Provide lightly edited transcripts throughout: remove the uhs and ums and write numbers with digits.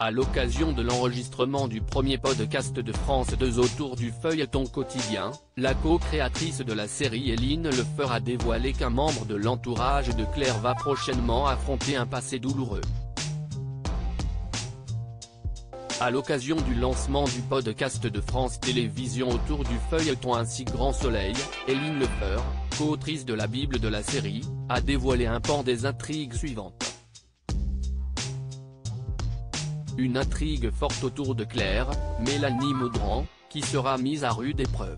À l'occasion de l'enregistrement du premier podcast de France 2 autour du feuilleton quotidien, la co-créatrice de la série Hélène Lefeur a dévoilé qu'un membre de l'entourage de Claire va prochainement affronter un passé douloureux. À l'occasion du lancement du podcast de France Télévisions autour du feuilleton Un si grand soleil, Hélène Lefeur, co-autrice de la Bible de la série, a dévoilé un pan des intrigues suivantes. Une intrigue forte autour de Claire, Mélanie Maudran, qui sera mise à rude épreuve.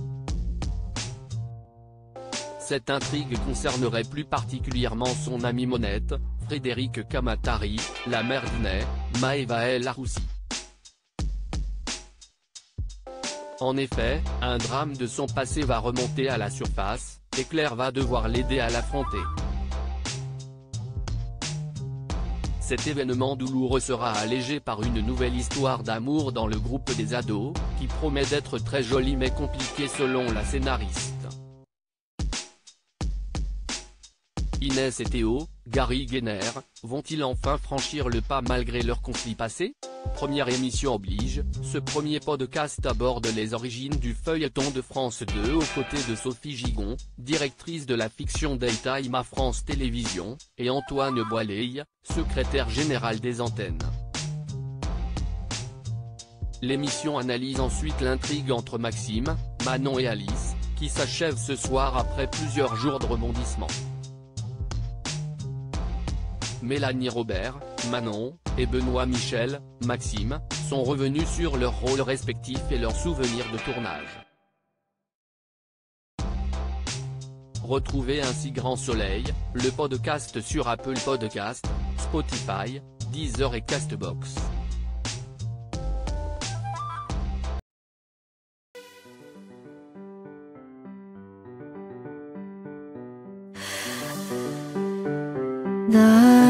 Cette intrigue concernerait plus particulièrement son amie Monette, Frédérique Kamatari, la mère d'Inès, Maëva El Aroussi. En effet, un drame de son passé va remonter à la surface, et Claire va devoir l'aider à l'affronter. Cet événement douloureux sera allégé par une nouvelle histoire d'amour dans le groupe des ados, qui promet d'être très jolie mais compliquée selon la scénariste. Inès et Théo, Gary Gainer, vont-ils enfin franchir le pas malgré leur conflit passé ? Première émission oblige, ce premier podcast aborde les origines du feuilleton de France 2 aux côtés de Sophie Gigon, directrice de la fiction Daytime à France Télévisions, et Antoine Boileil, secrétaire général des antennes. L'émission analyse ensuite l'intrigue entre Maxime, Manon et Alice, qui s'achève ce soir après plusieurs jours de rebondissements. Mélanie Robert, Manon, et Benoît Michel, Maxime, sont revenus sur leurs rôles respectifs et leurs souvenirs de tournage. Retrouvez Un si grand soleil, le podcast sur Apple Podcasts, Spotify, Deezer et Castbox. The